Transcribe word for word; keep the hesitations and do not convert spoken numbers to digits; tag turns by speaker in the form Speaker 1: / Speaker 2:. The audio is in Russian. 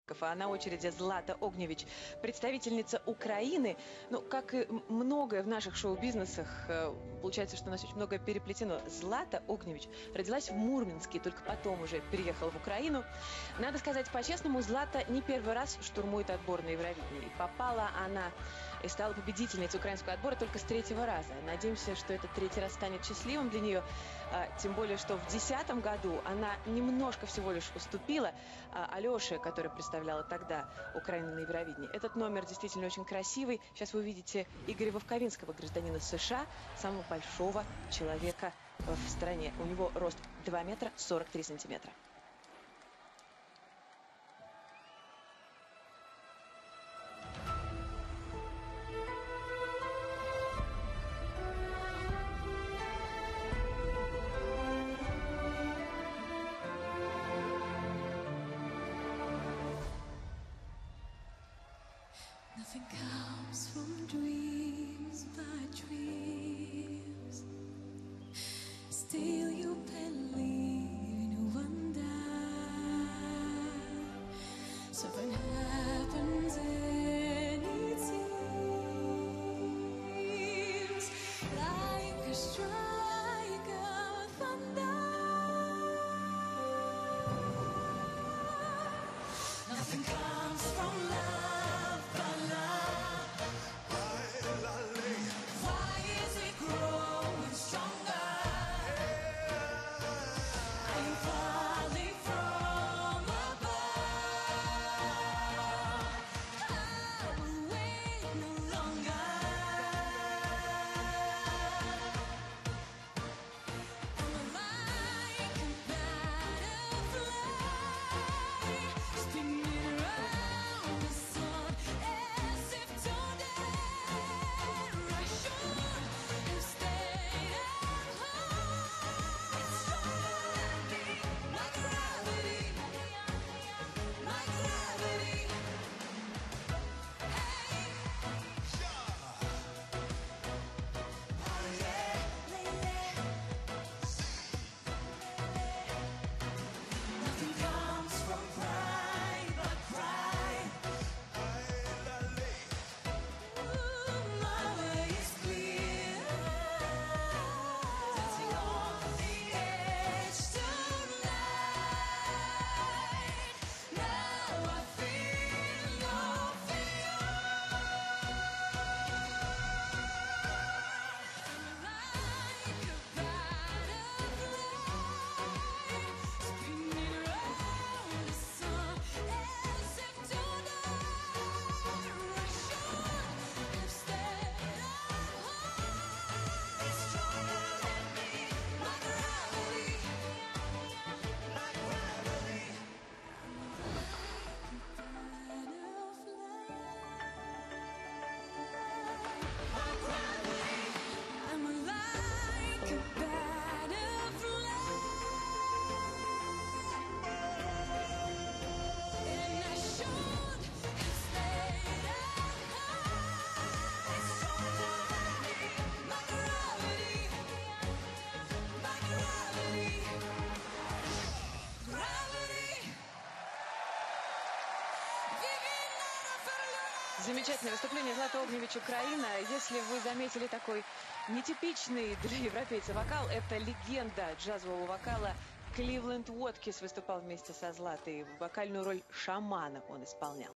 Speaker 1: А на очереди Злата Огневич, представительница Украины. Ну, как и многое в наших шоу-бизнесах, получается, что у нас очень многое переплетено. Злата Огневич родилась в Мурманске, только потом уже переехала в Украину. Надо сказать по-честному, Злата не первый раз штурмует отбор на Евровидение. Попала она и стала победительницей украинского отбора только с третьего раза. Надеемся, что этот третий раз станет счастливым для нее. Тем более, что в две тысячи десятом году она немножко всего лишь уступила Алёше, которая представляла тогда Украину на Евровидении. Этот номер действительно очень красивый. Сейчас вы увидите Игоря Вовковинского, гражданина США, самого большого человека в стране. У него рост два метра сорок три сантиметра.
Speaker 2: Nothing comes from dreams by dreams. Still you believe in one day. Something happens and it seems like a strike of thunder. Nothing comes from love.
Speaker 1: Замечательное выступление Златы Огневич, Украина. Если вы заметили такой нетипичный для европейца вокал, это легенда джазового вокала Кливленд Уоткис выступал вместе со Златой. Вокальную роль шамана он исполнял.